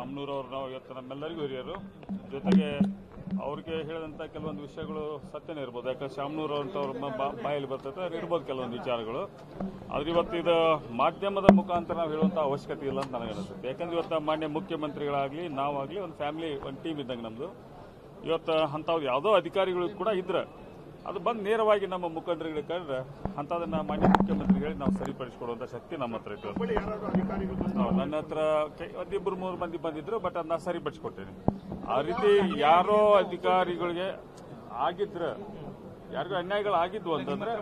ಶಾಮನೂರವ್ರು ನಾವು ಇವತ್ತು ನಮ್ಮೆಲ್ಲರಿಗೂ ಹಿರಿಯರು, ಜೊತೆಗೆ ಅವ್ರಿಗೆ ಹೇಳಿದಂಥ ಕೆಲವೊಂದು ವಿಷಯಗಳು ಸತ್ಯನೇ ಇರ್ಬೋದು. ಯಾಕಂದ್ರೆ ಶಾಮನೂರವ್ರಂಥವ್ರ ಬಾಯಲ್ಲಿ ಬರ್ತದೆ ಇರ್ಬೋದು ಕೆಲವೊಂದು ವಿಚಾರಗಳು. ಆದ್ರೆ ಇವತ್ತು ಇದು ಮಾಧ್ಯಮದ ಮುಖಾಂತರ ನಾವು ಹೇಳುವಂಥ ಅವಶ್ಯಕತೆ ಇಲ್ಲ ಅಂತ ನನಗೆ ಅನಿಸುತ್ತೆ. ಯಾಕಂದ್ರೆ ಇವತ್ತು ಮಾನ್ಯ ಮುಖ್ಯಮಂತ್ರಿಗಳಾಗಲಿ ನಾವಾಗಲಿ ಒಂದು ಫ್ಯಾಮಿಲಿ, ಒಂದು ಟೀಮ್ ಇದ್ದಂಗೆ ನಮ್ಮದು. ಇವತ್ತು ಅಂಥವ್ರು ಯಾವುದೋ ಅಧಿಕಾರಿಗಳು ಕೂಡ ಇದ್ರೆ ಅದು ಬಂದು ನೇರವಾಗಿ ನಮ್ಮ ಮುಖಂಡರುಗಳಿಗೆ ಕಂಡ್ರೆ ಅಂಥದನ್ನ ಮಾನ್ಯ ಮುಖ್ಯಮಂತ್ರಿಗಳಿಗೆ ನಾವು ಸರಿಪಡಿಸಿಕೊಡುವಂಥ ಶಕ್ತಿ ನಮ್ಮ ಹತ್ರ ಇತ್ತು. ನನ್ನ ಹತ್ರ ಒಂದಿಬ್ಬರು ಮೂರು ಮಂದಿ ಬಂದಿದ್ರು, ಬಟ್ ಅದನ್ನ ಸರಿಪಡಿಸಿಕೊಟ್ಟೇನೆ. ಆ ರೀತಿ ಯಾರೋ ಅಧಿಕಾರಿಗಳಿಗೆ ಆಗಿದ್ರೆ, ಯಾರಿಗೂ ಅನ್ಯಾಯಗಳಾಗಿದ್ವು ಅಂತಂದ್ರೆ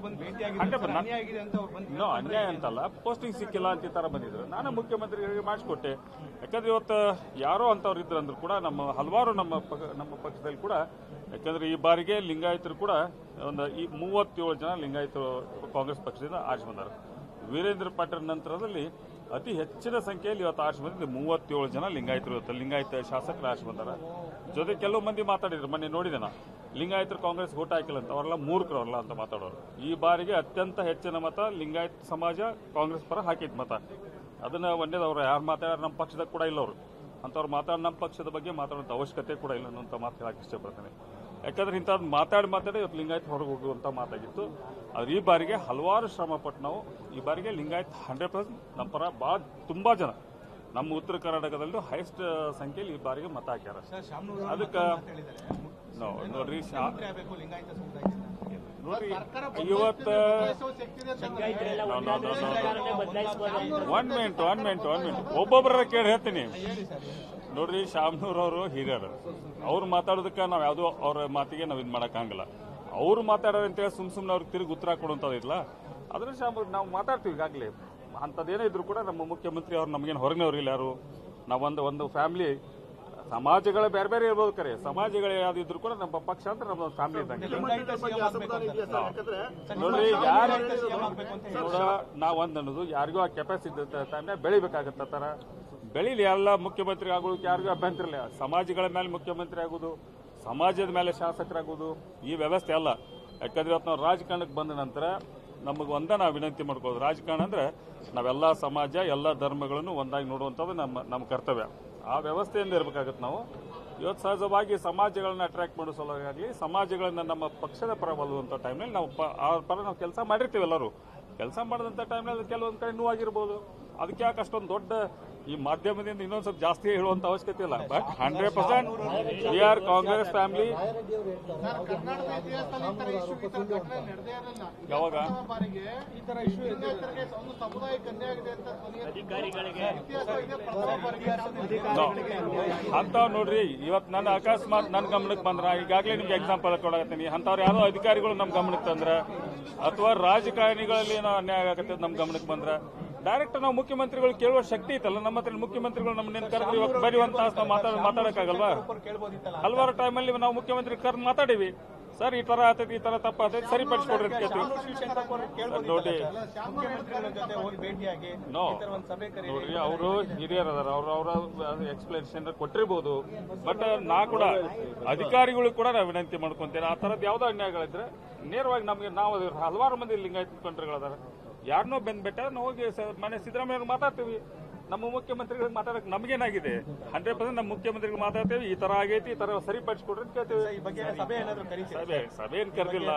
ಅನ್ಯಾಯ ಅಂತಲ್ಲ, ಪೋಸ್ಟಿಂಗ್ ಸಿಕ್ಕಿಲ್ಲ ಅಂತ ಈ ತರ ಬಂದಿದ್ರು. ನಾನು ಮುಖ್ಯಮಂತ್ರಿಗಳಿಗೆ ಮಾಡಿಸ್ಕೊಟ್ಟೆ. ಯಾಕಂದ್ರೆ ಇವತ್ತು ಯಾರೋ ಅಂತವ್ರು ಇದ್ರು ಅಂದ್ರೂ ಕೂಡ ಹಲವಾರು ನಮ್ಮ ಪಕ್ಷದಲ್ಲಿ ಕೂಡ, ಯಾಕಂದ್ರೆ ಈ ಬಾರಿಗೆ ಲಿಂಗಾಯತರು ಕೂಡ ಒಂದು 37 ಜನ ಲಿಂಗಾಯತರು ಕಾಂಗ್ರೆಸ್ ಪಕ್ಷದಿಂದ ಆರಿಸಿ ಬಂದರು. ವೀರೇಂದ್ರ ಪಾಟೀಲ್ ನಂತರದಲ್ಲಿ ಅತಿ ಹೆಚ್ಚಿನ ಸಂಖ್ಯೆಯಲ್ಲಿ ಇವತ್ತು ಆರಿಸಿ ಬಂದಿದ್ದು 37 ಜನ ಲಿಂಗಾಯತರು, ಇವತ್ತು ಲಿಂಗಾಯತ ಶಾಸಕರು ಆರಿಸಿ ಬಂದಾರ. ಜೊತೆ ಕೆಲವು ಮಂದಿ ಮಾತಾಡಿದ್ರು, ಮೊನ್ನೆ ನೋಡಿದೆ ನಾ, ಲಿಂಗಾಯತರು ಕಾಂಗ್ರೆಸ್ ಓಟ್ ಹಾಕಿಲ್ಲ ಅಂತ, ಅವರೆಲ್ಲ ಮೂರ್ಖರವರಲ್ಲ ಅಂತ ಮಾತಾಡೋರು. ಈ ಬಾರಿಗೆ ಅತ್ಯಂತ ಹೆಚ್ಚಿನ ಮತ ಲಿಂಗಾಯತ ಸಮಾಜ ಕಾಂಗ್ರೆಸ್ ಪರ ಹಾಕಿದ್ ಮತ. ಅದನ್ನ ಒಂದೇದವ್ರು ಯಾರು ಮಾತಾಡೋರು ನಮ್ಮ ಪಕ್ಷದಾಗ ಕೂಡ ಇಲ್ಲ. ಅವರು ಅಂತವ್ರು ನಮ್ಮ ಪಕ್ಷದ ಬಗ್ಗೆ ಮಾತಾಡುವಂತ ಅವಶ್ಯಕತೆ ಕೂಡ ಇಲ್ಲ ಅನ್ನೋಂಥ ಮಾತು ಹೇಳಕ್ಕೆ ಇಷ್ಟಪಡ್ತೇನೆ. ಯಾಕಂದ್ರೆ ಇಂಥದ್ದು ಮಾತಾಡಿ ಇವತ್ತು ಲಿಂಗಾಯತ್ ಹೊರಗೆ ಹೋಗುವಂತ ಮಾತಾಗಿತ್ತು. ಆದ್ರೆ ಈ ಬಾರಿಗೆ ಹಲವಾರು ಶ್ರಮ ಪಟ್ಟು ನಾವು ಈ ಬಾರಿಗೆ ಲಿಂಗಾಯತ್ 100% ನಮ್ಮ ಪರ ಭಾಳ ತುಂಬಾ ಜನ ನಮ್ಮ ಉತ್ತರ ಕರ್ನಾಟಕದಲ್ಲೂ ಹೈಯೆಸ್ಟ್ ಸಂಖ್ಯೆಯಲ್ಲಿ ಈ ಬಾರಿಗೆ ಮತ ಹಾಕ್ಯಾರ. ಅದಕ್ಕೆ ನೋಡ್ರಿ ಇವತ್ತು ಒನ್ ಮಿನಿಟ್ ಒಬ್ಬೊಬ್ಬರ ಕೇಳಿ ಹೇಳ್ತೀನಿ. ನೋಡ್ರಿ, ಶಾಮನೂರವರು ಹಿರಿಯರು, ಅವ್ರು ಮಾತಾಡೋದಕ್ಕೆ ನಾವು ಯಾವುದೋ ಅವ್ರ ಮಾತಿಗೆ ನಾವು ಇದು ಮಾಡಕ್ಕಾಗಲ್ಲ. ಅವ್ರು ಮಾತಾಡೋರು ಅಂತೇಳಿ ಸುಮ್ಮನೆ ಅವ್ರಿಗೆ ತಿರುಗಿ ಉತ್ತರ ಕೊಡುವಂಥದ್ದಿಲ್ಲ. ಅದ್ರ ನಾವು ಮಾತಾಡ್ತೀವಿ. ಈಗಾಗಲೇ ಅಂಥದ್ದೇನೇ ಇದ್ರು ಕೂಡ ನಮ್ಮ ಮುಖ್ಯಮಂತ್ರಿ ಅವ್ರು ನಮಗೇನು ಹೊರಗಿನವ್ರಿಲ್ಲ. ಯಾರು ನಾವೊಂದು ಒಂದು ಫ್ಯಾಮಿಲಿ, ಸಮಾಜಗಳ ಬೇರೆ ಬೇರೆ ಇರ್ಬೋದು, ಕರೆ ಸಮಾಜಗಳು ಯಾವ್ದಿದ್ರು ಕೂಡ ನಮ್ಮ ಪಕ್ಷ ಅಂತ ನಮ್ಮ ಫ್ಯಾಮಿಲಿ ಇದ್ದಂಗೆ. ನೋಡ್ರಿ, ಯಾರು ನಾವೊಂದು ಅನ್ನೋದು ಯಾರಿಗೂ ಆ ಕೆಪಾಸಿಟಿ ಟೈಮ್ನಾಗ ಬೆಳಿಬೇಕಾಗತ್ತ ತರ ಬೆಳೀಲಿ. ಎಲ್ಲ ಮುಖ್ಯಮಂತ್ರಿ ಆಗೋದಕ್ಕೆ ಯಾರಿಗೂ ಅಭ್ಯಂತರ ಇಲ್ಲ. ಸಮಾಜಗಳ ಮೇಲೆ ಮುಖ್ಯಮಂತ್ರಿ ಆಗೋದು, ಸಮಾಜದ ಮೇಲೆ ಶಾಸಕರಾಗೋದು ಈ ವ್ಯವಸ್ಥೆ ಅಲ್ಲ. ಯಾಕಂದ್ರೆ ಇವತ್ತು ನಾವು ರಾಜಕಾರಣಕ್ಕೆ ಬಂದ ನಂತರ ನಮಗೆ ನಾವು ವಿನಂತಿ ಮಾಡ್ಕೋದು, ರಾಜಕಾರಣ ಅಂದ್ರೆ ನಾವೆಲ್ಲ ಸಮಾಜ ಎಲ್ಲ ಧರ್ಮಗಳನ್ನು ಒಂದಾಗಿ ನೋಡುವಂಥದ್ದು ನಮ್ಮ ಕರ್ತವ್ಯ. ಆ ವ್ಯವಸ್ಥೆಯಿಂದ ಇರಬೇಕಾಗತ್ತೆ. ನಾವು ಇವತ್ತು ಸಹಜವಾಗಿ ಸಮಾಜಗಳನ್ನ ಅಟ್ರಾಕ್ಟ್ ಮಾಡೋ ಸಲುವಾಗಿ ಸಮಾಜಗಳನ್ನ ನಮ್ಮ ಪಕ್ಷದ ಪರ ಬಲ್ಲುವಂಥ ಟೈಮ್ನಲ್ಲಿ ನಾವು ಆ ಪರ ನಾವು ಕೆಲಸ ಮಾಡಿರ್ತೀವಿ. ಎಲ್ಲರೂ ಕೆಲಸ ಮಾಡಿದಂಥ ಟೈಮ್ನಲ್ಲಿ ಕೆಲವೊಂದು ಕಡೆ ನೋವಾಗಿರ್ಬೋದು. ಅದಕ್ಕೆ ಯಾಕೆ ಅಷ್ಟೊಂದು ದೊಡ್ಡ ಈ ಮಾಧ್ಯಮದಿಂದ ಇನ್ನೊಂದು ಸ್ವಲ್ಪ ಜಾಸ್ತಿ ಹೇಳುವಂತ ಅವಶ್ಯಕತೆ ಇಲ್ಲ. But 100% we are Congress family. ಯಾವಾಗ ಅಂತಾವ್ ನೋಡ್ರಿ, ಇವತ್ತು ನನ್ನ ಅಕಸ್ಮಾತ್ ನನ್ನ ಗಮನಕ್ಕೆ ಬಂದ್ರ, ಈಗಾಗಲೇ ನಿಮ್ಗೆ ಎಕ್ಸಾಂಪಲ್ ಕೊಡಕತ್ತೀನಿ, ಅಂತವ್ರು ಯಾರೋ ಅಧಿಕಾರಿಗಳು ನಮ್ ಗಮನಕ್ಕೆ ತಂದ್ರ ಅಥವಾ ರಾಜಕಾರಣಿಗಳಲ್ಲಿ ಏನೋ ಅನ್ಯಾಯ ಆಗತ್ತೆ ನಮ್ ಗಮನಕ್ಕೆ ಬಂದ್ರ ಡೈರೆಕ್ಟ್ ನಾವು ಮುಖ್ಯಮಂತ್ರಿಗಳು ಕೇಳುವ ಶಕ್ತಿ ಇತ್ತಲ್ಲ ನಮ್ಮ ಹತ್ರ. ಮುಖ್ಯಮಂತ್ರಿಗಳು ನಮ್ಮನ್ನೇನು ಕರೆದು ಇವತ್ತು ಬರೆಯುವಂತ ಮಾತಾಡಕ್ಕಾಗಲ್ವಾ? ಹಲವಾರು ಟೈಮಲ್ಲಿ ನಾವು ಮುಖ್ಯಮಂತ್ರಿ ಕರೆದು ಮಾತಾಡಿವಿ. ಸರ್ ಈ ತರ ಆತೈತಿ, ಈ ತರ ತಪ್ಪಾತೈತಿ, ಸರಿಪಡಿಸ್ಕೊಡ್ರಿ ಅಂತ ಕೇಳ್ತೀವಿ. ನೋಡಿ ನೋಡ್ರಿ, ಅವರು ಹಿರಿಯರ್ ಅದಾರ, ಅವ್ರ ಎಕ್ಸ್ಪ್ಲನೇಷನ್ ಕೊಟ್ಟಿರ್ಬೋದು. ಬಟ್ ನಾ ಕೂಡ ಅಧಿಕಾರಿಗಳು ಕೂಡ ನಾವು ವಿನಂತಿ ಮಾಡ್ಕೊಂತೇನೆ, ಆ ತರದ್ ಯಾವ್ದೋ ಅನ್ಯಾಯಗಳಿದ್ರೆ ನೇರವಾಗಿ ನಮಗೆ ನಾವು ಹಲವಾರು ಮಂದಿ ಲಿಂಗಾಯತ ಮುಖಂಡರುಗಳದಾರ, ಯಾರನ್ನೋ ಬೆಟ್ಟ ನಾವು ಹೋಗಿ ಮನೆ ಸಿದ್ದರಾಮಯ್ಯ ಮಾತಾಡ್ತೀವಿ. ನಮ್ಮ ಮುಖ್ಯಮಂತ್ರಿಗಳಿಗೆ ಮಾತಾಡಕ್ ನಮ್ಗೇನಾಗಿದೆ? 100% ನಮ್ಮ ಮುಖ್ಯಮಂತ್ರಿಗಳು ಮಾತಾಡ್ತೇವೆ, ಈ ತರ ಆಗೈತಿ, ಈ ತರ ಸರಿಪಡಿಸ್ಕೊಡ್ರಿ ಅಂತ ಕೇಳ್ತೇವೆ. ಸಭೆ ಏನ್ ಕರೆದಿಲ್ಲ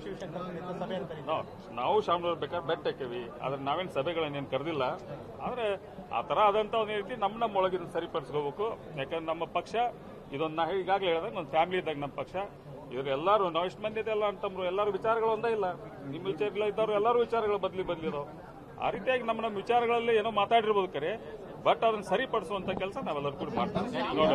ನಾವು. ಶಾಮನೂರ್ ಬೇಕಾದ್ರೆ ಬೆಟ್ಟ ಹಾಕೇವಿ, ಆದ್ರೆ ನಾವೇನ್ ಸಭೆಗಳನ್ನೇನು ಕರೆದಿಲ್ಲ. ಆದ್ರೆ ಆ ತರ ಆದಂತ ಒಂದ್ ರೀತಿ ನಮ್ಮ ಒಳಗಿನ ಸರಿಪಡಿಸ್ಕೋಬೇಕು. ಯಾಕಂದ್ರೆ ನಮ್ಮ ಪಕ್ಷ ಇದೊಂದು ನಾ ಈಗಾಗಲೇ ಹೇಳಿದಾಗ ಒಂದು ಫ್ಯಾಮಿಲಿ ಇದ್ದಾಗ ನಮ್ಮ ಪಕ್ಷ. ಇವ್ರು ಎಲ್ಲರೂ ನಾವು ಎಷ್ಟು ಮಂದಿ ಇದೆಲ್ಲ ಅಂತಂದ್ರು, ಎಲ್ಲರೂ ವಿಚಾರಗಳು ಒಂದೇ ಇಲ್ಲ. ನಿಮ್ಮ ವಿಚಾರಗಳು ಇದ್ದವ್ರು ಎಲ್ಲರೂ ವಿಚಾರಗಳು ಬದಲಿದಾವ್. ಆ ರೀತಿಯಾಗಿ ನಮ್ಮ ವಿಚಾರಗಳಲ್ಲಿ ಏನೋ ಮಾತಾಡಿರ್ಬೋದು ಕರೆ, ಬಟ್ ಅದನ್ನ ಸರಿಪಡಿಸುವಂತ ಕೆಲಸ ನಾವೆಲ್ಲರೂ ಕೂಡ ಮಾಡ್ತೀವಿ. ನೋಡಿ,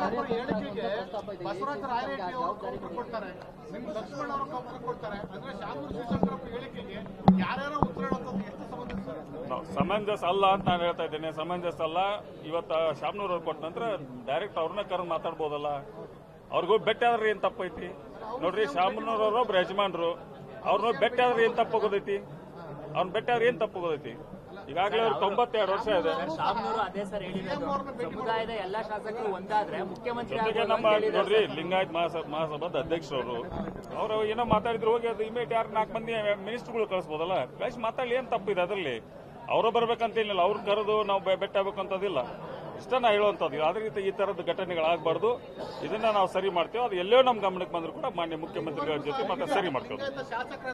ಸಮಂಜಸ ಅಲ್ಲ ಅಂತ ನಾನು ಹೇಳ್ತಾ ಇದ್ದೇನೆ. ಸಮಂಜಸ ಅಲ್ಲ. ಇವತ್ತು ಶಾಮನೂರ್ ಅವ್ರು ಕೊಟ್ಟ ನಂತರ ಡೈರೆಕ್ಟ್ ಅವ್ರನ್ನ ಕರೆದು ಮಾತಾಡ್ಬೋದಲ್ಲ. ಅವ್ರಿಗೂ ಬೆಟ್ಟ ಆದ್ರೆ ಏನ್ ತಪ್ಪೈತಿ? ನೋಡ್ರಿ, ಶಾಮನೂರ್ ಅವರು ಒಬ್ರು ಯಜಮಾನ್ರು, ಅವ್ರನ್ನ ಬೆಟ್ಟ ಆದ್ರೆ ಏನ್ ತಪ್ಪೋಗೋದೈತಿ? ಅವ್ನ ಬೆಟ್ಟ ಆದ್ರೆ ಏನ್ ತಪ್ಪೋಗೋದೈತಿ? ಈಗಾಗಲೇ ಅವ್ರು 92 ವರ್ಷ ಇದೆ. ನೋಡ್ರಿ, ಲಿಂಗಾಯತ್ ಮಹಾಸಭಾದ ಅಧ್ಯಕ್ಷರವರು ಅವ್ರು ಏನೋ ಮಾತಾಡಿದ್ರು, ಹೋಗಿ ಅದು ಇಮೇಟ್ ಯಾರು 4 ಮಂದಿ ಮಿನಿಸ್ಟರ್ಗಳು ಕಳಿಸ್ಬೋದಲ್ಲ, ಕಳಿಸಿ ಮಾತಾಡಿ ಏನ್ ತಪ್ಪಿದೆ ಅದ್ರಲ್ಲಿ? ಅವರು ಬರ್ಬೇಕಂತ ಏನಿಲ್ಲ, ಅವ್ರ ಕರೆದು ನಾವು ಬೆಟ್ಟ ಆಗ್ಬೇಕಂತದಿಲ್ಲ. ಇಷ್ಟ ನಾ ಹೇಳುವಂಥದ್ದು. ಅದೇ ರೀತಿ ಈ ತರದ ಘಟನೆಗಳಾಗಬಾರ್ದು, ಇದನ್ನ ನಾವು ಸರಿ ಮಾಡ್ತೇವೆ. ಅದು ಎಲ್ಲೋ ನಮ್ಮ ಗಮನಕ್ಕೆ ಬಂದರೂ ಕೂಡ ಮಾನ್ಯ ಮುಖ್ಯಮಂತ್ರಿಗಳ ಜೊತೆ ಮತ್ತೆ ಸರಿ ಮಾಡ್ತೇವೆ.